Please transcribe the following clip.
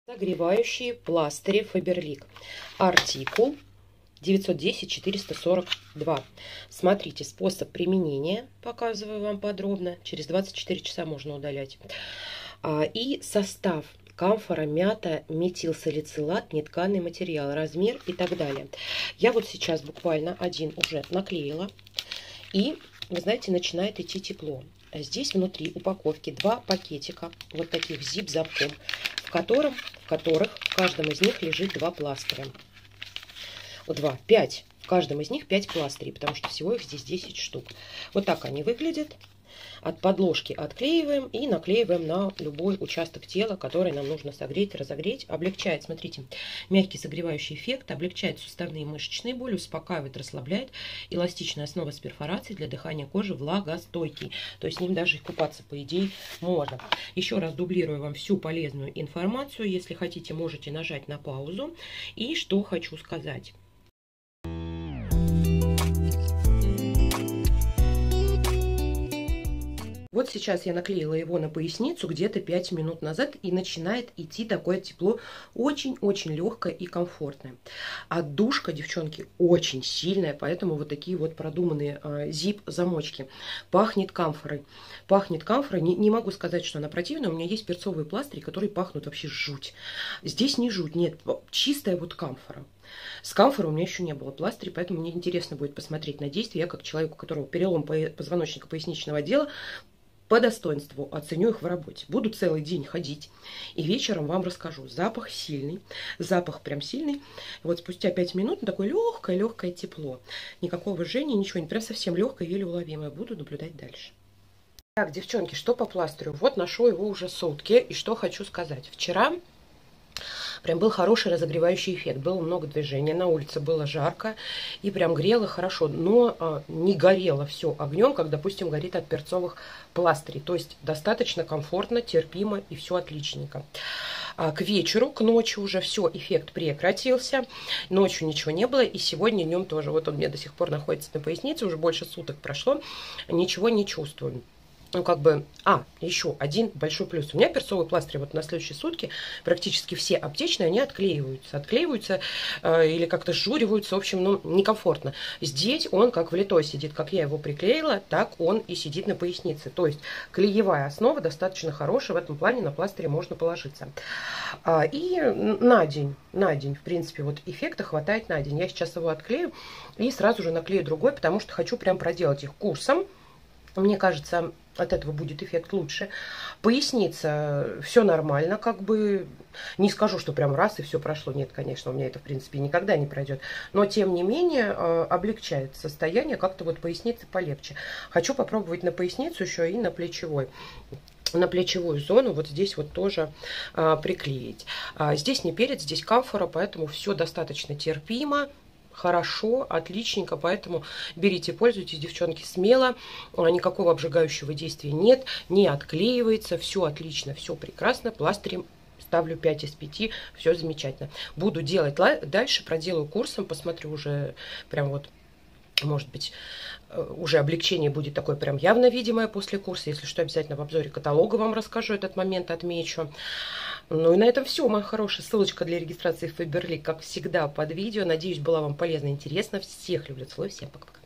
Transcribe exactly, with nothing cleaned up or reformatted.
Согревающие пластыри Faberlic. Артикул девятьсот десять четыреста сорок два. Смотрите, способ применения, показываю вам подробно. Через двадцать четыре часа можно удалять. И состав: камфора, мята, метилсалицилат, нетканый материал, размер и так далее. Я вот сейчас буквально один уже наклеила. И, вы знаете, начинает идти тепло. Здесь внутри упаковки два пакетика, вот таких с зип-замком, в, котором, в которых в каждом из них лежит два пластыря. Два, пять. В каждом из них пять пластырей, потому что всего их здесь десять штук. Вот так они выглядят. От подложки отклеиваем и наклеиваем на любой участок тела, который нам нужно согреть, разогреть. Облегчает, смотрите, мягкий согревающий эффект, облегчает суставные и мышечные боли, успокаивает, расслабляет. Эластичная основа с перфорацией для дыхания кожи, влагостойкий. То есть с ним даже и купаться, по идее, можно. Еще раз дублирую вам всю полезную информацию. Если хотите, можете нажать на паузу. И что хочу сказать. Вот сейчас я наклеила его на поясницу где-то пять минут назад, и начинает идти такое тепло, очень-очень легкое и комфортное. Отдушка, девчонки, очень сильная, поэтому вот такие вот продуманные э, зип-замочки. Пахнет камфорой. Пахнет камфорой. Не, не могу сказать, что она противная. У меня есть перцовые пластыри, которые пахнут вообще жуть. Здесь не жуть, нет, чистая вот камфора. С камфорой у меня еще не было пластырей, поэтому мне интересно будет посмотреть на действие. Я, как человек, у которого перелом позвоночника поясничного отдела, по достоинству оценю их в работе. Буду целый день ходить и вечером вам расскажу. Запах сильный, запах прям сильный. Вот спустя пять минут такое легкое-легкое тепло. Никакого жжения, ничего, не прям совсем легкое, еле уловимое. Буду наблюдать дальше. Так, девчонки, что по пластырю? Вот ношу его уже сутки. И что хочу сказать. Вчера прям был хороший разогревающий эффект. Было много движения. На улице было жарко. И прям грело хорошо. Но а, не горело все огнем, как, допустим, горит от перцовых пластырей. То есть достаточно комфортно, терпимо и все отличненько. А к вечеру, к ночи уже все, эффект прекратился. Ночью ничего не было. И сегодня днем тоже. Вот он у меня до сих пор находится на пояснице. Уже больше суток прошло. Ничего не чувствую. Ну, как бы, а, еще один большой плюс. У меня перцовые пластыри вот на следующие сутки, практически все аптечные, они отклеиваются. Отклеиваются э, или как-то сжуриваются, в общем, ну, некомфортно. Здесь он как влитой сидит, как я его приклеила, так он и сидит на пояснице. То есть клеевая основа достаточно хорошая, в этом плане на пластыре можно положиться. А, и на день, на день, в принципе, вот эффекта хватает на день. Я сейчас его отклею и сразу же наклею другой, потому что хочу прям проделать их курсом. Мне кажется, от этого будет эффект лучше. Поясница, все нормально, как бы, не скажу, что прям раз и все прошло. Нет, конечно, у меня это, в принципе, никогда не пройдет. Но, тем не менее, облегчает состояние, как-то вот пояснице полегче. Хочу попробовать на поясницу еще и на плечевой. На плечевую зону вот здесь вот тоже а, приклеить. А, здесь не перец, здесь камфора, поэтому все достаточно терпимо. Хорошо, отличненько, поэтому берите, пользуйтесь, девчонки, смело. Никакого обжигающего действия нет, не отклеивается, все отлично, все прекрасно. Пластырем ставлю пять из пяти, все замечательно. Буду делать дальше, проделаю курсом, посмотрю уже прям вот, может быть, уже облегчение будет такое прям явно видимое после курса. Если что, обязательно в обзоре каталога вам расскажу этот момент, отмечу. Ну и на этом все, моя хорошая. Ссылочка для регистрации в Faberlic, как всегда, под видео. Надеюсь, была вам полезна и интересна. Всех люблю, целую, всем пока-пока.